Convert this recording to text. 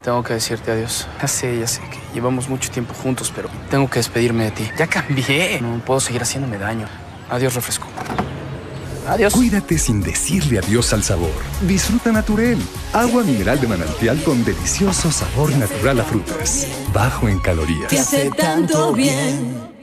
Tengo que decirte adiós. Ya sé que llevamos mucho tiempo juntos, pero tengo que despedirme de ti. Ya cambié. No puedo seguir haciéndome daño. Adiós, refresco. Adiós. Cuídate sin decirle adiós al sabor. Disfruta Naturel. Agua mineral de manantial con delicioso sabor natural a frutas. Bajo en calorías. Te hace tanto bien.